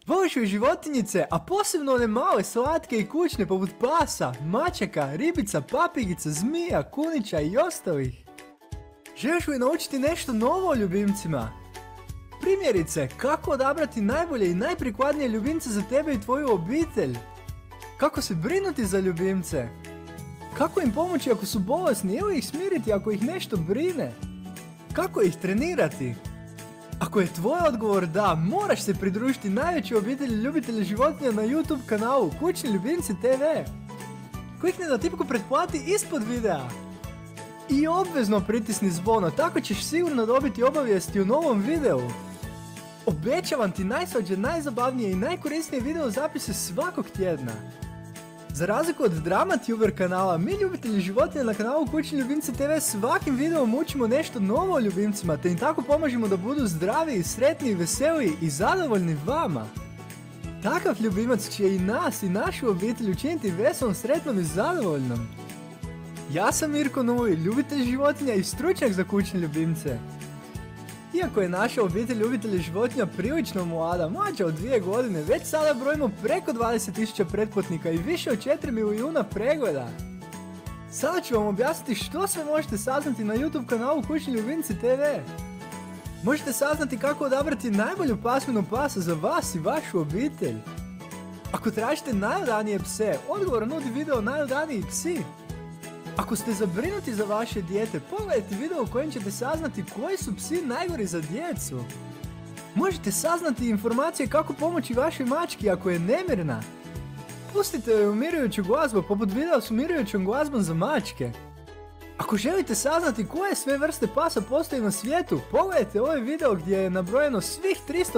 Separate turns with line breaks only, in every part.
Voliš li životinjice, a posebno one male, slatke i kućne poput pasa, mačaka, ribica, papigica, zmija, kunića i ostalih? Želiš li naučiti nešto novo o ljubimcima? Primjerice, kako odabrati najbolje i najprikladnije ljubimce za tebe i tvoju obitelj? Kako se brinuti za ljubimce? Kako im pomoći ako su bolesni ili ih smiriti ako ih nešto brine? Kako ih trenirati? Ako je tvoj odgovor da, moraš se pridružiti najvećoj obitelji ljubitelja životinja na YouTube kanalu Kućni ljubimci TV. Klikni na tipku pretplati ispod videa. I obvezno pritisni zvono, tako ćeš sigurno dobiti obavijesti u novom videu. Obećavam ti najslađe, najzabavnije i najkorisnije video zapise svakog tjedna. Za razliku od DramaTuber kanala, mi ljubitelji životinja na kanalu Kućni ljubimci TV svakim videom učimo nešto novo o ljubimcima, te im tako pomažemo da budu zdravi, sretni, veseli i zadovoljni vama. Takav ljubimac će i nas i našu obitelj učiniti veselom, sretnom i zadovoljnom. Ja sam Mirko Nuli, ljubitelj životinja i stručnjak za kućne ljubimce. Iako je naša obitelj ljubitelja životinja prilično mlađa od 2 godine, već sada brojimo preko 20.000 pretplatnika i više od 4 milijuna pregleda. Sada ću vam objasniti što sve možete saznati na YouTube kanalu Kućni ljubimci TV. Možete saznati kako odabrati najbolju pasminu pasa za vas i vašu obitelj. Ako tražite najodanije pse, odgovor nudi video najodaniji psi. Ako ste zabrinuti za vaše dijete, pogledajte video u kojem ćete saznati koji su psi najgori za djecu. Možete saznati informacije kako pomoći vašoj mački ako je nemirna. Pustite joj umirujuću glazbu poput videa s umirujućom glazbom za mačke. Ako želite saznati koje sve vrste pasa postoji na svijetu, pogledajte ovaj video gdje je nabrojeno svih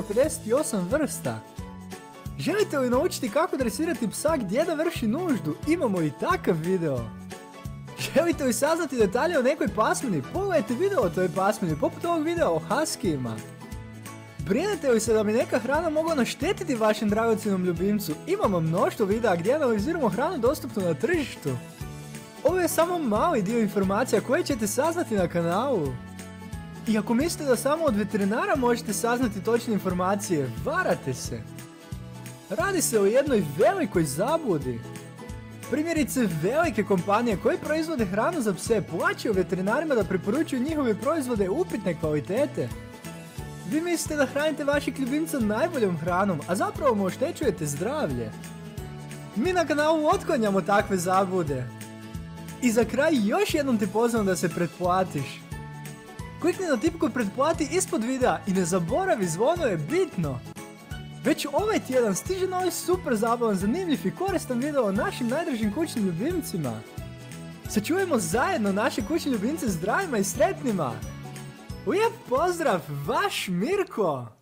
358 vrsta. Želite li naučiti kako dresirati psa gdje da vrši nuždu? Imamo i takav video. Želite li saznati detalje o nekoj pasmini? Pogledajte video o toj pasmini, poput ovog videa o huskijima. Brinete li se da bi neka hrana mogla naštetiti vašem dragocjenom ljubimcu? Imamo mnoštvo videa gdje analiziramo hranu dostupnu na tržištu. Ovo je samo mali dio informacija koje ćete saznati na kanalu. I ako mislite da samo od veterinara možete saznati točne informacije, varate se. Radi se o jednoj velikoj zabludi. Primjerice, velike kompanije koje proizvode hranu za pse plaćaju veterinarima da preporučuju njihove proizvode upitne kvalitete. Vi mislite da hranite vašeg ljubimca najboljom hranom, a zapravo mu oštećujete zdravlje. Mi na kanalu otklanjamo takve zablude. I za kraj još jednom te pozivam da se pretplatiš. Klikni na tipku pretplati ispod videa i ne zaboravi, zvono je bitno. Već ovaj tjedan stiže novi super zabavan, zanimljiv i koristan video o našim najdražim kućnim ljubimcima. Sačuvajmo zajedno naše kućne ljubimce zdravima i sretnima. Lijep pozdrav, vaš Mirko!